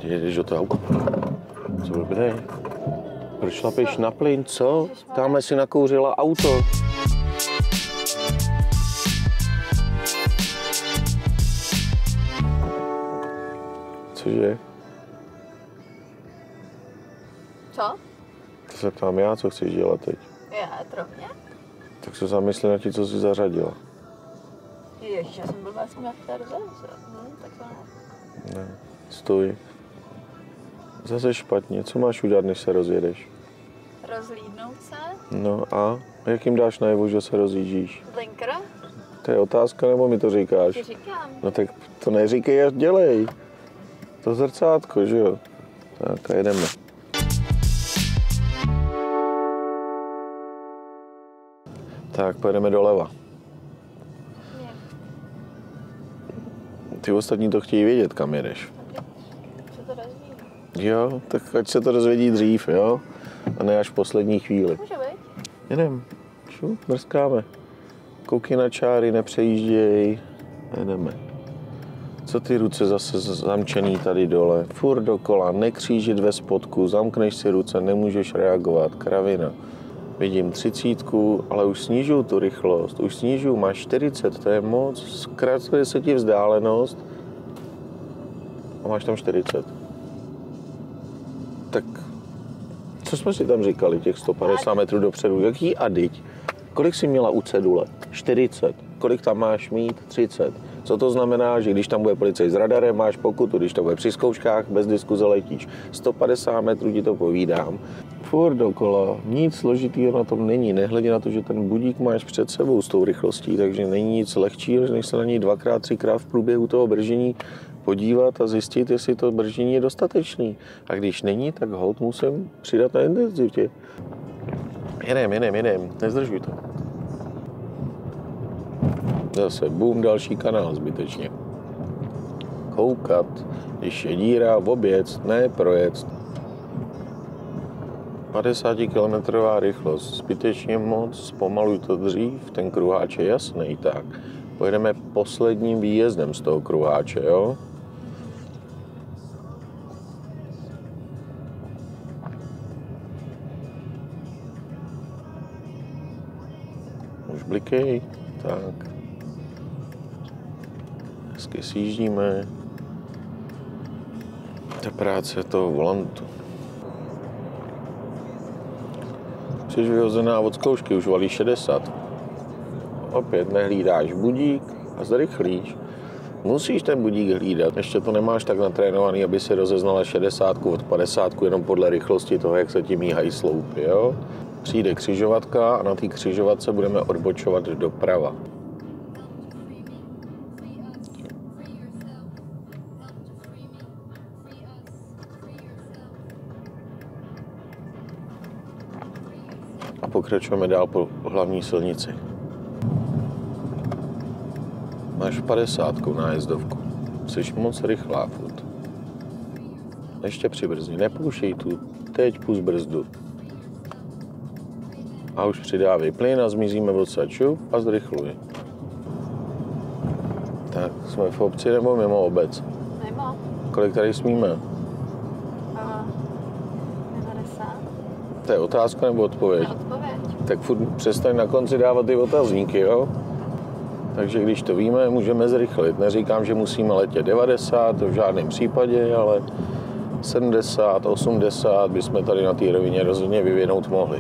Jdeš do toho auta. Co blbý? Proč šlapeš na plyn, co? Tamhle si nakouřila auto. Cože? Co? To se ptám já, co chceš dělat teď. Já, trofně? Tak se zamysli na ti, co jsi zařadila. Ježiš, já jsem byl vlastně na terze. Tak to ne. Ne, stoj. Zase špatně. Co máš udělat, než se rozjedeš? Rozlídnout se? No a? Jak jim dáš najevo, že se rozjíždíš? Blinker? To je otázka, nebo mi to říkáš? Ti říkám. No tak to neříkej a dělej. To zrcátko, že jo? Tak a jedeme. Tak, pojedeme doleva. Ty ostatní to chtějí vědět, kam jedeš. Se to rozvíjí. Jo, tak ať se to dozvědí dřív, jo? A ne až v poslední chvíli. Může být? Jedem. Mrskáme. Koukej na čáry, nepřejížděj. Jedeme. Co ty ruce zase zamčený tady dole? Furt dokola, nekřížit ve spodku, zamkneš si ruce, nemůžeš reagovat. Kravina. Vidím 30, ale už snižuju tu rychlost. Už snižuju, máš 40, to je moc. Zkracuje se ti vzdálenost a máš tam 40. Tak, co jsme si tam říkali, těch 150 metrů dopředu? Jaký adiť? Kolik jsi měla u cedule? 40. Kolik tam máš mít? 30. Co to znamená, že když tam bude policaj s radarem, máš pokutu, když to bude při zkouškách, bez diskuze letíš. 150 metrů ti to povídám. Furt dokola, nic složitýho na tom není, nehledě na to, že ten budík máš před sebou s tou rychlostí, takže není nic lehčího, než se na něj 2x, 3x v průběhu toho bržení podívat a zjistit, jestli to bržení je dostatečný. A když není, tak holt musím přidat na intenzitě. Jedem, nezdržuj to. Zase bum, další kanál zbytečně. Koukat, když je díra, oběc, ne projet. 50 km rychlost, zbytečně moc, zpomaluj to dřív, ten kruháč je jasný, tak. Pojedeme posledním výjezdem z toho kruháče, jo? Už blikej, tak. Hezky sjíždíme. Ta práce toho volantu. Jsi vyhozená od zkoušky, už valí 60. Opět nehlídáš budík a zrychlíš. Musíš ten budík hlídat, ještě to nemáš tak natrénovaný, aby si rozeznala 60 od 50 jenom podle rychlosti toho, jak se ti míhají sloupy, jo? Přijde křižovatka a na té křižovatce budeme odbočovat doprava. A pokračujeme dál po hlavní silnici. Máš 50 nájezdovku. Jsi moc rychlá furt. Ještě přibrzdí, nepouštěj tu. Teď pust brzdu. A už přidávej plyn a zmizíme odsaď a zrychluj. Tak, jsme v obci nebo mimo obec? Mimo. Kolik tady smíme? 90. To je otázka nebo odpověď? Odpověď. Tak furt přestaň na konci dávat ty otazníky, jo? Takže když to víme, můžeme zrychlit. Neříkám, že musíme letět 90, to v žádném případě, ale 70, 80 bychom tady na té rovině rozhodně vyvinout mohli.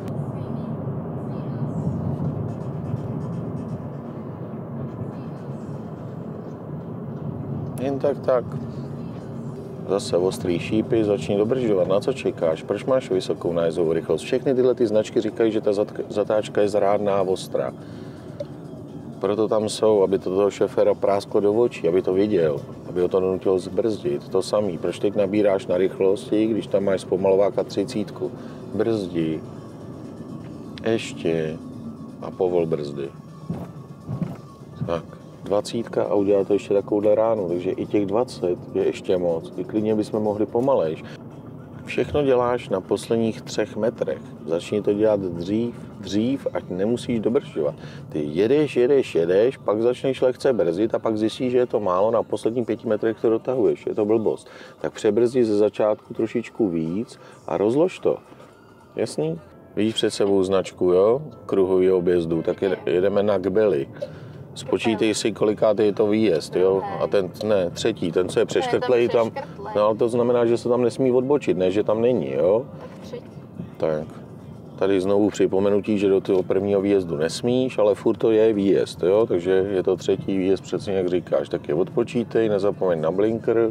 Jen tak. Zase ostrý šípy, začni dobržovat. Na co čekáš? Proč máš vysokou nájezdovou rychlost? Všechny tyhle ty značky říkají, že ta zatáčka je zrádná, ostrá. Proto tam jsou, aby to toho šoféra prásklo do očí, aby to viděl, aby ho to donutilo zbrzdit. To samý. Proč teď nabíráš na rychlosti, když tam máš zpomalováka 30? Brzdi. Ještě. A povol brzdy. Tak. 20 a udělal to ještě takovouhle ránu, takže i těch 20 je ještě moc. I klidně bychom mohli pomalejš. Všechno děláš na posledních 3 metrech. Začni to dělat dřív, ať nemusíš dobržďovat. Ty jedeš, pak začneš lehce brzdit a pak zjistíš, že je to málo, na posledních 5 metrech to dotahuješ, je to blbost. Tak přebrzdí ze začátku trošičku víc a rozlož to. Jasný? Vidíš před sebou značku, jo? Kruhový objezdu, tak jedeme na Kbely. Spočítej si, kolikátý je to výjezd, jo? A ten, ne, třetí, ten, co je přeškrtlej, tam, no ale to znamená, že se tam nesmí odbočit, ne, že tam není, jo? Tak třetí. Tak, tady znovu připomenutí, že do toho prvního výjezdu nesmíš, ale furt to je výjezd, jo? Takže je to třetí výjezd, přesně jak říkáš, tak je odpočítej, nezapomeň na blinker.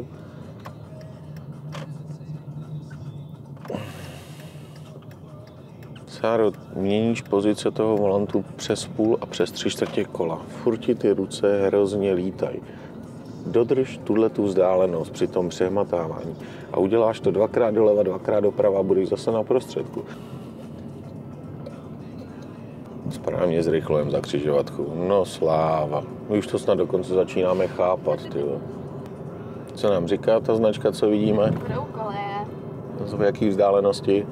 Sáro, měníš pozice toho volantu přes půl a přes 3/4 kola. Furt ti ty ruce hrozně lítají. Dodrž tu vzdálenost při tom přehmatávání a uděláš to 2krát doleva, 2krát doprava a budeš zase na prostředku. Správně zrychlujeme za křižovatku. No sláva. My už to snad dokonce začínáme chápat, tyjo. Co nám říká ta značka, co vidíme? Bude u koleje. V jaký vzdálenosti?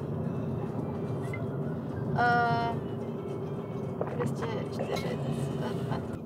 240 metrů.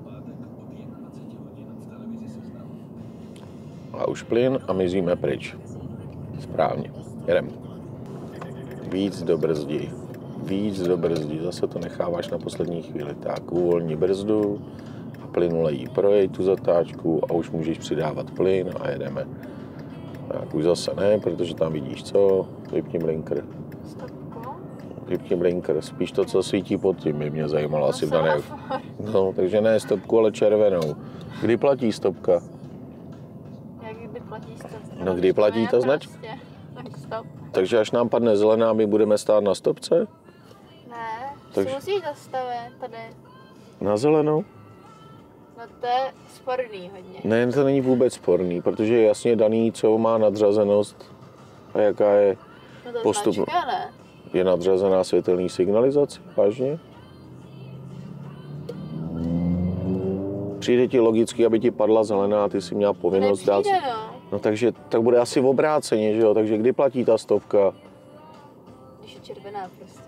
A už plyn a mizíme pryč. Správně. Jedem. Víc do brzdi. Zase to necháváš na poslední chvíli. Tak, uvolni brzdu a plynule jí projď tu zatáčku a už můžeš přidávat plyn a jedeme. Tak, už zase ne, protože tam vidíš co? Vypni blinker. Vypni blinker. Spíš to, co svítí pod tím, by mě zajímalo asi v dané. No, takže ne stopku, ale červenou. Kdy platí stopka? Jak kdy platí stopka? No, kdy platí ta značka? Tak stop. Takže až nám padne zelená, my budeme stát na stopce? Ne, Takže- si musíš zastavit tady. Na zelenou? No to je sporný hodně. Ne, to není vůbec sporný, protože je jasně daný, co má nadřazenost a jaká je No to postup. značka, ne? Je nadřazená světelný signalizace, vážně? Přijde ti logicky, aby ti padla zelená, ty si měla povinnost dát. Nepřijde, no. No takže tak bude asi v obráceně, že jo? Takže kdy platí ta stopka? Když je červená prostě.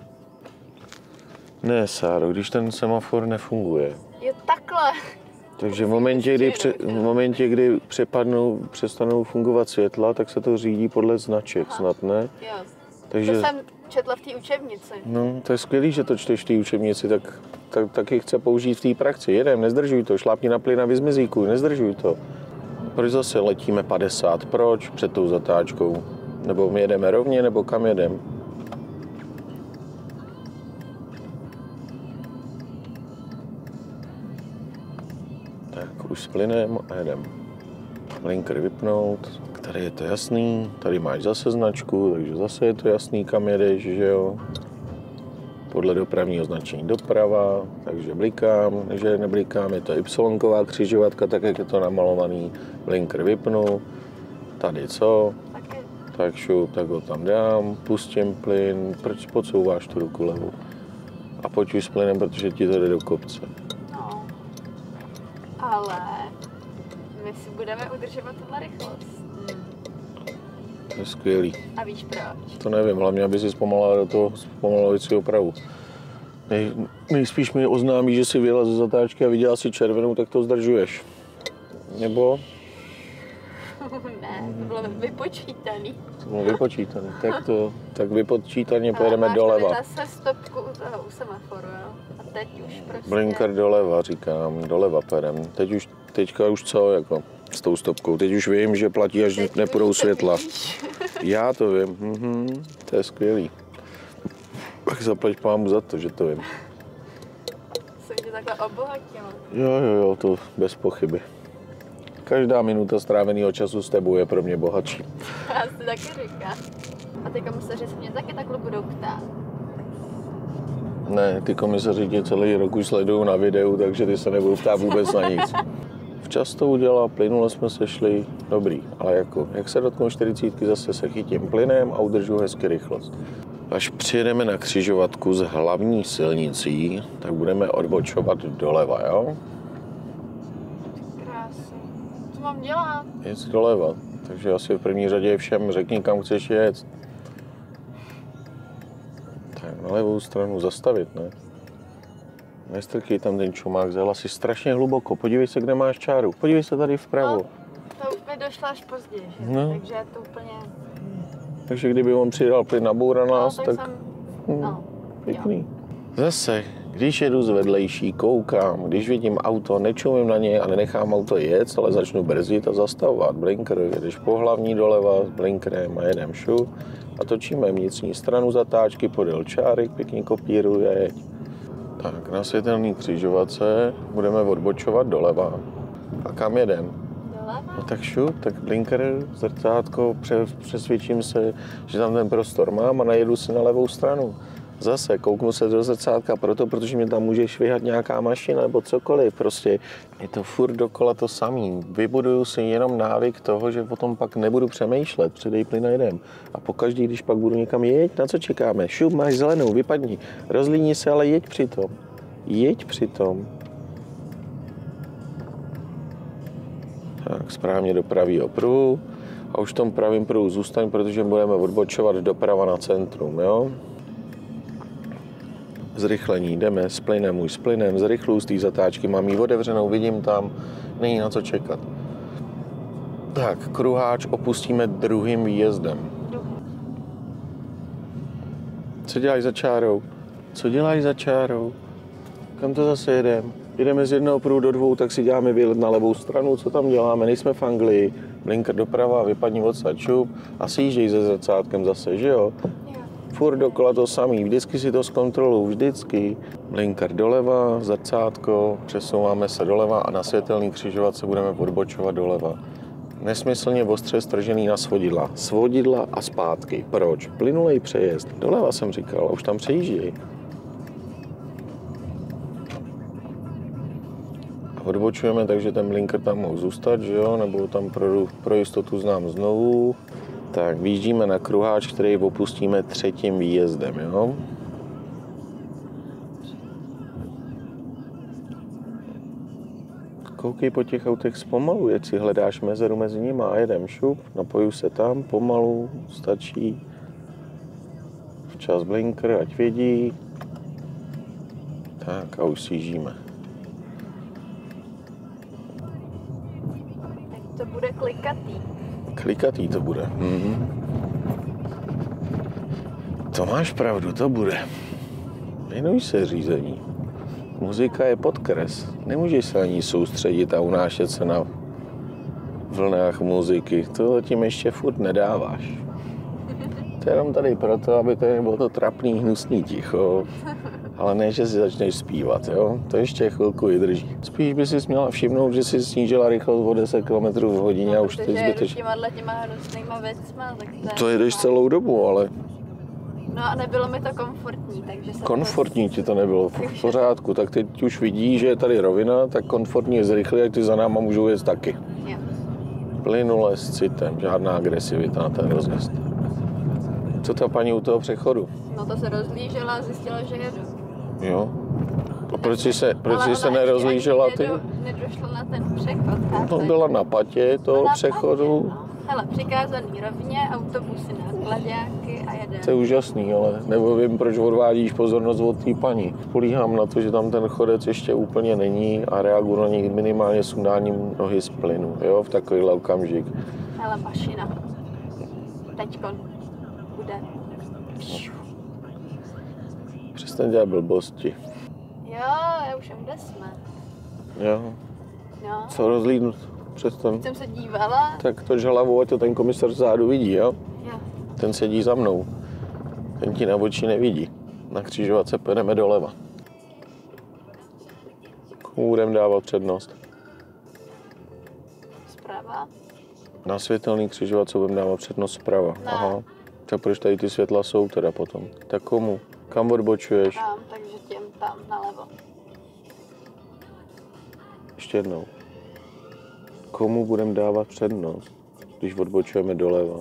Ne, Sáro, když ten semafor nefunguje. Jo, takhle. Takže v momentě, kdy přestanou fungovat světla, tak se to řídí podle značek, snad ne? Jo. Takže, To jsem četla v té učebnici. no, to je skvělý, že to čteš v té učebnici, tak ji chce použít v té praxi. Jedem, nezdržuj to, šlápni na plyn a vyzmizíkuj, nezdržuj to. Proč zase letíme 50? Proč před tou zatáčkou? Nebo my jedeme rovně, nebo kam jedem? Tak, už s plynem a jedem. Blinker vypnout, tady je to jasný, tady máš zase značku, takže zase je to jasný, kam jedeš, že jo. Podle dopravního značení doprava, takže blikám, že neblikám, je to Y-ková křižovatka, tak jak je to namalovaný, blinker vypnu, tady co, Taky. tak šup, tak ho tam dám, pustím plyn, proč podsouváš tu ruku levou a pojď už s plynem, protože ti to jde do kopce. No. Ale my si budeme udržovat tuhle rychlost. To je skvělý. A víš proč? To nevím, hlavně, aby si zpomalila do toho zpomalovacího pravu. Nejspíš mi oznámí, že si vyjela ze zatáčky a viděla si červenou, tak to zdržuješ. Nebo? Ne, to bylo vypočítaný. To bylo vypočítané. Tak vypočítaně pojedeme máš doleva. tady zase stopku u semáforu, jo? A teď už prostě... Blinker doleva, říkám, doleva perem. Teďka už co, jako s tou stopkou. Teď už vím, že platí, až Teď nepůjdou už to světla. víš. Já to vím, to je skvělý. Tak zaplať pámu za to, že to vím. Jsem tě takhle obohatila. Jo, to bez pochyby. Každá minuta stráveného času s tebou je pro mě bohatší. Já si taky říkám. A ty komisaři se mě taky takhle budou ptát. Ne, ty komisaři tě celý rok už sledují na videu, takže ty se nebudou ptát vůbec na nic. Včas to udělal, plynule jsme se šli, dobrý, ale jako, jak se dotknou 40, zase se chytím plynem a udržu hezky rychlost. Až přijedeme na křižovatku s hlavní silnicí, tak budeme odbočovat doleva, jo? Krásně. Co mám dělat? Jedz doleva. Takže asi v první řadě všem řekni, kam chceš jet. Tak na levou stranu zastavit, ne? Nestrkej tam ten čumák, vzal asi strašně hluboko. Podívej se, kde máš čáru. Podívej se tady vpravo. No, to mi došlo až později, No. takže to úplně... Takže kdyby on přidal plyn na bůra nás, no, tak jsem... No, pěkný. Zase, když jedu z vedlejší, koukám, když vidím auto, nečumím na něj a nenechám auto jet, ale začnu brzdit a zastavovat. Blinker, jedeš po hlavní doleva s blinkerem a jedem šup a točíme vnitřní stranu zatáčky podél čárek, pěkně kopíruje, jeď. Tak, na světelný křižovatce budeme odbočovat doleva. A kam jedem? doleva? No tak šup, tak blinker, zrcátko, přesvědčím se, že tam ten prostor mám a najedu si na levou stranu. Zase kouknu se do zrcátka protože mě tam může švihat nějaká mašina nebo cokoliv. Prostě je to furt dokola to samý. Vybuduju si jenom návyk toho, že potom pak nebudu přemýšlet, přidej plyn a jedem. A pokaždý, když pak budu někam jeď, na co čekáme? Šup, máš zelenou, vypadni. Rozlíni se, ale jeď přitom. Jeď přitom. Tak, správně do pravého pruhu. A už v tom pravém pruhu zůstaň, protože budeme odbočovat doprava na centrum, jo? Zrychlení, jdeme s plynem, už s plynem, zrychluji z té zatáčky, mám ji otevřenou, vidím tam, není na co čekat. Tak, kruháč opustíme druhým výjezdem. Co děláš za čárou? Co děláš za čárou? Kam to zase jedem? Jedeme z jednoho pruhu do dvou, tak si děláme výlet na levou stranu, co tam děláme, nejsme v Anglii, blinker doprava, vypadni odsaď šup a sjížděj se zrcátkem zase, že jo? Furt dokola to samý, vždycky si to zkontroluji, vždycky. Blinker doleva, zrcátko, přesouváme se doleva a na světelný křižovatce budeme odbočovat doleva. Nesmyslně ostře stržený na svodidla. Svodidla a zpátky. Proč? Plynulej přejezd. Doleva jsem říkal, a už tam přejížděj. Odbočujeme, takže ten blinker tam mohl zůstat, že jo? Nebo tam pro jistotu znám znovu. Tak, vyjíždíme na kruháč, který opustíme třetím výjezdem, jo? Koukej po těch autech zpomalu, jak si hledáš mezeru mezi nimi a jedem šup, napoju se tam, pomalu, stačí. Včas blinker, ať vědí. Tak a už sjíždíme. Tak to bude klikatý. Klikatý to bude. To máš pravdu, to bude. Věnuj se řízení. Muzika je podkres. Nemůžeš se na ní soustředit a unášet se na vlnách muziky. To tím ještě furt nedáváš. To je jenom tady proto, aby to bylo to trapný, hnusný ticho. Ale ne, že si začneš zpívat, jo? To ještě chvilku vydrží. Spíš by si měla všimnout, že si snížila rychlost o 10 km v hodině a už ty zbytečně. Těma hnusnýma věcma, tak to jedeš celou dobu, ale... No a nebylo mi to komfortní, takže jsem... Komfortní ti to nebylo, v pořádku. Tak teď už vidíš, že je tady rovina, tak komfortní je zrychlí, jak ty za náma můžou jet taky. Jo. Plynule s citem, žádná agresivita na ten rozjezd. Co ta paní u toho přechodu? No to se rozlížela a zjistila, že jedu. Jo. A proč jsi se nerozlížela ty? Nedošla na ten přechod. No, byla na patě toho přechodu. Patě, no. Hele, přikázaný rovně, autobusy na sklaďáky a jedeme. To je úžasný, ale nevím, proč odvádíš pozornost od té paní. Spolíhám na to, že tam ten chodec ještě úplně není a reaguju na něj minimálně sundáním nohy z plynu, jo, v takovýhle okamžik. Hele, mašina. Teďkon bude. Přestaň dělat blbosti. Jo, já už vím, kde jsme. Jo. No. Co rozlídnout? Přestaň. Jsem se dívala. Tak toč hlavu, ať to ten komisař zádu vidí, jo? Jo. Ten sedí za mnou. Ten ti na oči nevidí. Na křižovatce půjdeme doleva. Komu budeme dávat přednost? Zprava. Na světelný křižovatce budeme dávat přednost zprava. Ne. Aha. Tak proč tady ty světla jsou teda potom? Tak komu? Kam odbočuješ? Tam, takže těm tam nalevo. Ještě jednou. Komu budeme dávat přednost, když odbočujeme doleva?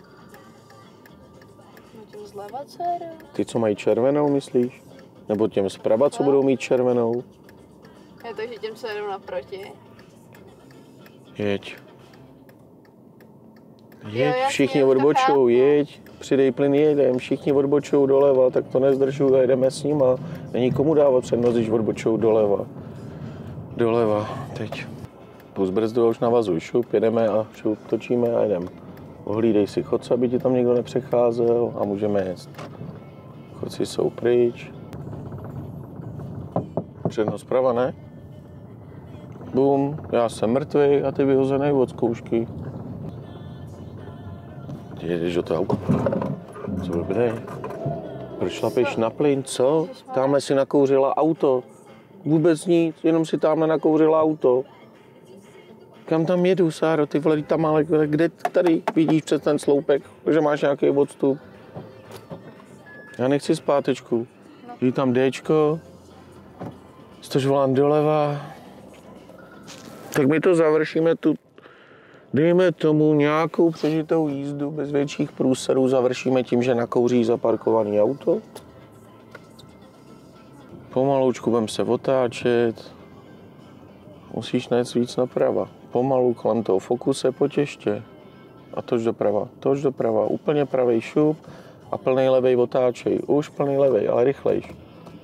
No těm zleva, dceru. Ty, co mají červenou, myslíš? Nebo těm zprava, co budou mít červenou? Je to, že těm se jedu naproti. Jeď. Jeď, všichni odbočují, jeď, přidej plyn, jedem, všichni odbočují doleva, tak to nezdržuju, jedeme s nima. Není komu dávat přednost, když odbočují doleva. Doleva, teď. Pust brzdu, už navazuj, šup, jedeme a šup, točíme a jedem. Ohlídej si chodce, aby ti tam někdo nepřecházel a můžeme jet. Chodci jsou pryč. Přednost prava, ne? Bum, já jsem mrtvý a ty vyhozený od zkoušky. Ty jedeš do toho. Co blbý? Proč šlapeš na plyn, co? Tamhle si nakouřila auto. Vůbec nic, jenom si tamhle nakouřila auto. Kam tam jedu, Sáro, ty vole, tam ale kde tady vidíš přes ten sloupek, že máš nějaký odstup? Já nechci zpátečku. Je tam Dčko, stož volám doleva. Tak my to završíme tu, dejme tomu nějakou přežitou jízdu bez větších průserů, završíme tím, že nakouří zaparkovaný auto. Pomaloučku budeme se otáčet. Musíš najít víc naprava. Pomalu kolem toho fokuse potěště. A toč doprava, úplně pravej šup a plnej levej otáčej. Už plnej levej, ale rychlejš.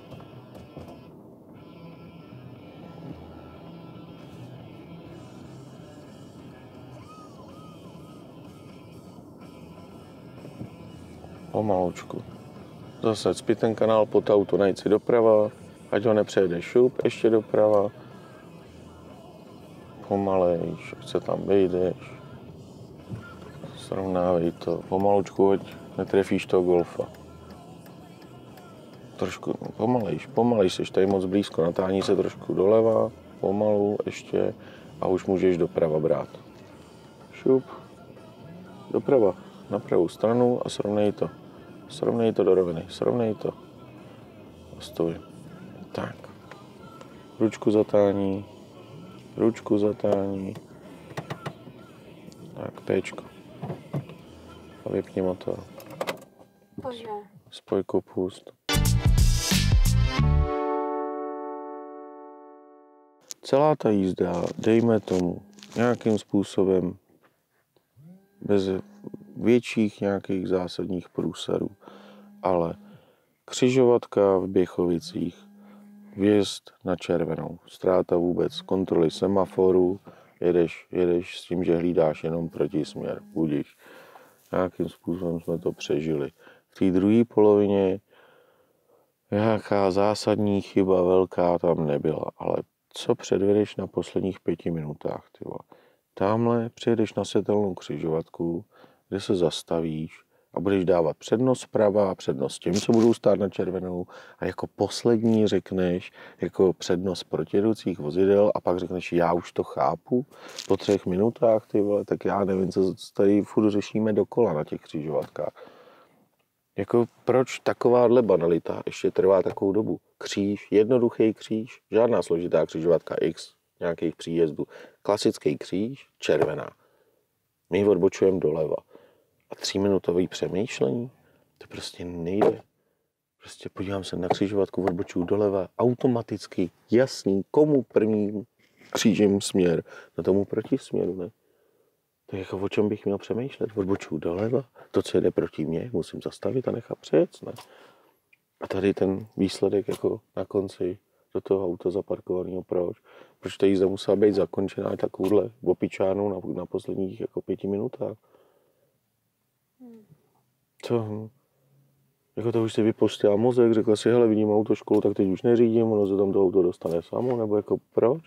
Pomaloučku. Zase cpi ten kanál pod auto, najít si doprava, ať ho nepřejede šup, ještě doprava. Pomalejš, ať se tam vejdeš. Srovnávej to. Pomalučku, ať netrefíš toho golfa. Trošku pomalejš, jsi tady moc blízko. Natáhni se trošku doleva, pomalu ještě a už můžeš doprava brát. Šup, doprava, na pravou stranu a srovnej to. Srovnej to do roviny, srovnej to. A stoj. Tak. Ručku zatáhni. Ručku zatáhni. Tak, Pčko. A vypni motor. Bože. Spojku pust. Celá ta jízda, dejme tomu, nějakým způsobem, bez větších nějakých zásadních průserů, ale křižovatka v Běchovicích, vjezd na červenou, ztráta vůbec kontroly semaforu, jedeš s tím, že hlídáš jenom protisměr, budíš. Nějakým způsobem jsme to přežili. V té druhé polovině nějaká zásadní chyba velká tam nebyla, ale co předvedeš na posledních 5 minutách, ty vole. Tamhle přijedeš na světelnou křižovatku, kde se zastavíš a budeš dávat přednost zprava a přednost těm, co budou stát na červenou a jako poslední řekneš jako přednost protijedoucích vozidel a pak řekneš, já už to chápu po 3 minutách, ty vole, tak já nevím, co tady furt řešíme dokola na těch křižovatkách. Jako proč takováhle banalita ještě trvá takovou dobu? Kříž, jednoduchý kříž, žádná složitá křižovatka X, nějakých příjezdů. Klasický kříž, červená. My odbočujeme doleva. A 3minutový přemýšlení, to prostě nejde. Prostě podívám se na křižovatku, odbočuju doleva, automaticky, jasný, komu prvním křížím směr, na tomu protisměru, ne? Tak jako o čem bych měl přemýšlet? Odbočuju doleva, to, co jde proti mně, musím zastavit a nechat přejet, ne? A tady ten výsledek jako na konci do toho auta zaparkovaného, proč? Proč ta jízda musela být zakončená takovouhle opičánou na posledních jako 5 minutách? Co? Jako to už si vypustila mozek, řekla si, hele, vidím autoškolu, tak teď už neřídím, ono se tam to auto dostane samo, nebo jako proč?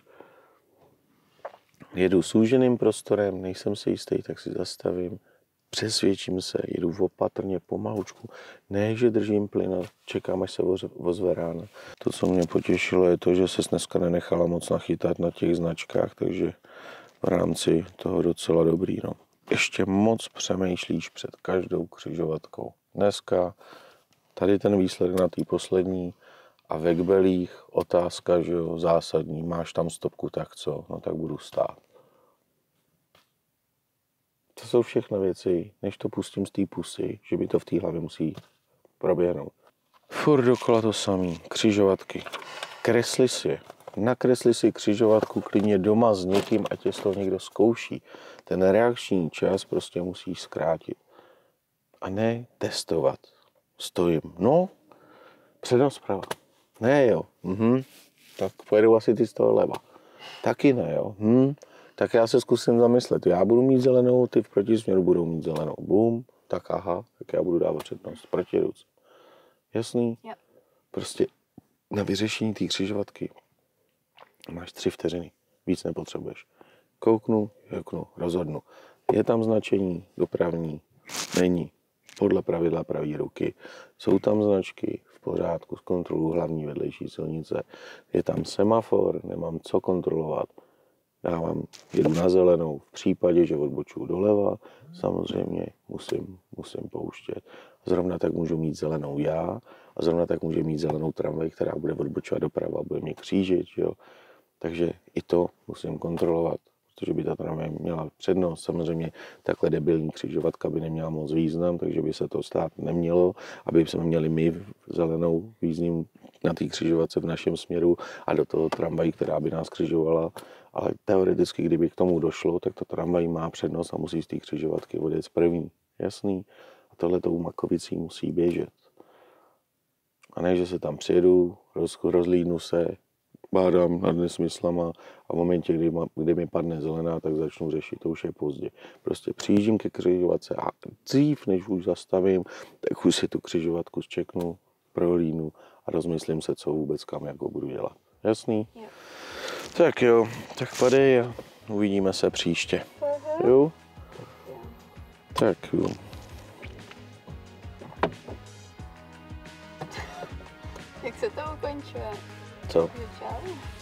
Jedu s úženým prostorem, nejsem si jistý, tak si zastavím, přesvědčím se, jedu opatrně, pomalučku, ne, že držím plyn a čekám, až se ozve rána. To, co mě potěšilo, je to, že ses dneska nenechala moc nachytat na těch značkách, takže v rámci toho docela dobrý, no. Ještě moc přemýšlíš před každou křižovatkou. Dneska tady ten výsledek na té poslední a ve Kbelích otázka, že jo, zásadní, máš tam stopku, tak co? No tak budu stát. To jsou všechno věci, než to pustím z té pusy, že by to v té hlavě musí proběhnout. Furt dokola to samý, křižovatky. Kresli si je. Nakresli si křižovatku klidně doma s někým, ať tě z toho někdo zkouší. Ten reakční čas prostě musíš zkrátit. A ne testovat. Stojím. No, přednost zprava. Ne, jo. Tak pojedu asi ty z toho leva. Taky ne, jo. Tak já se zkusím zamyslet. Já budu mít zelenou, ty v protisměru budou mít zelenou. Bum. Tak aha, tak já budu dávat přednost. Proti ruce. Jasný? Jo. Prostě na vyřešení té křižovatky máš 3 vteřiny. Víc nepotřebuješ. Kouknu, rozhodnu. Je tam značení dopravní? Není. Podle pravidla pravé ruky. Jsou tam značky? V pořádku, zkontroluji hlavní vedlejší silnice. Je tam semafor? Nemám co kontrolovat. Jedu na zelenou. V případě, že odbočuju doleva, samozřejmě musím pouštět. Zrovna tak můžu mít zelenou já a zrovna tak může mít zelenou tramvaj, která bude odbočovat doprava, bude mě křížit, jo. Takže i to musím kontrolovat, protože by ta tramvaj měla přednost. Samozřejmě takhle debilní křižovatka by neměla moc význam, takže by se to stát nemělo, aby jsme měli my zelenou význam na té křižovatce v našem směru a do toho tramvaj, která by nás křižovala. Ale teoreticky, kdyby k tomu došlo, tak ta tramvaj má přednost a musí z té křižovatky odjet první. Jasný? A tohle tou Makovicí musí běžet. A ne, že se tam přijedu, rozlídnu se, bádám nad nesmyslama a v momentě, kdy mi padne zelená, tak začnu řešit, to už je pozdě. Prostě přijíždím ke křižovatce a dřív, než už zastavím, tak už si tu křižovatku zčeknu, prohlídnu a rozmyslím se, co vůbec kam jako budu dělat. Jasný? Jo. Tak jo, tak padej a uvidíme se příště. Jo? Tak jo. Jak se to ukončuje? Co? Čau.